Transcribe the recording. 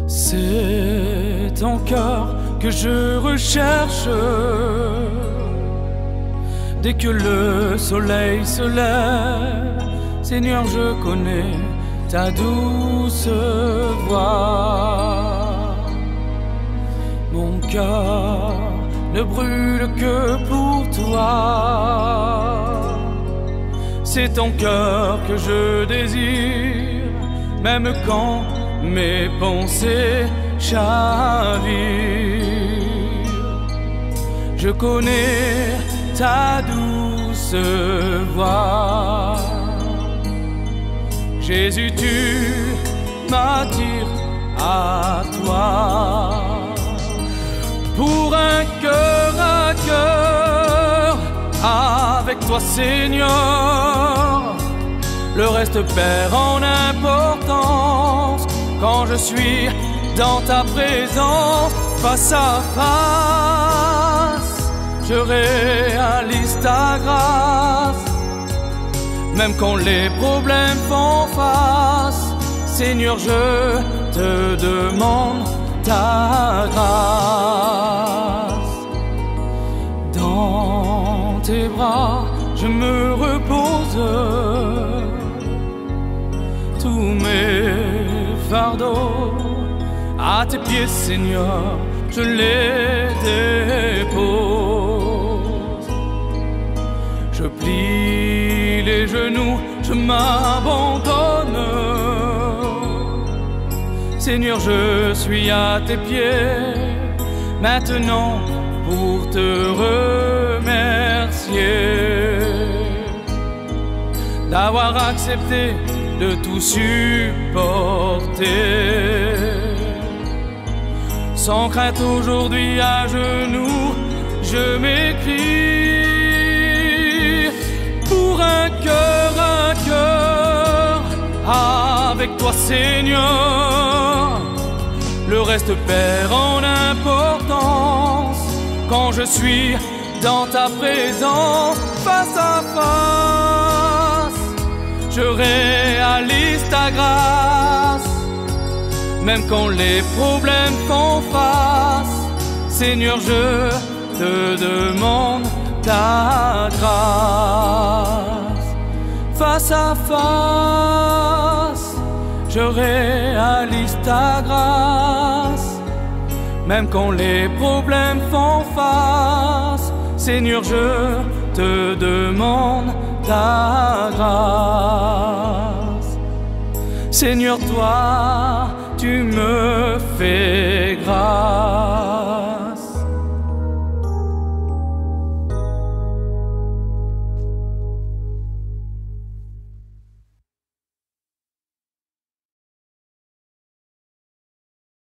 C'est ton cœur que je recherche. Dès que le soleil se lève, Seigneur, je connais ta douce voix. Mon cœur ne brûle que pour toi. C'est ton cœur que je désire, même quand mes pensées chavirent. Je connais ta douce voix. Jésus, tu m'attires à toi. Pour un cœur à cœur avec toi, Seigneur, le reste perd en importance quand je suis dans ta présence. Face à face, je réalise ta grâce. Même quand les problèmes font face, Seigneur, je te demande ta grâce. Dans tes bras, je me repose. Tous mes fardeaux à tes pieds, Seigneur, je les dépose. Je plie les genoux, je m'abandonne. Seigneur, je suis à tes pieds maintenant pour te remercier d'avoir accepté de tout supporter. Sans crainte aujourd'hui à genoux, je m'écris. Pour un cœur à cœur avec toi, Seigneur, le reste perd en importance quand je suis dans ta présence. Face à face, je réalise ta grâce. Même quand les problèmes font face, Seigneur, je te demande ta grâce. Face à face, je réalise ta grâce. Même quand les problèmes font face, Seigneur, je te demande ta grâce. Seigneur, toi, tu me fais grâce.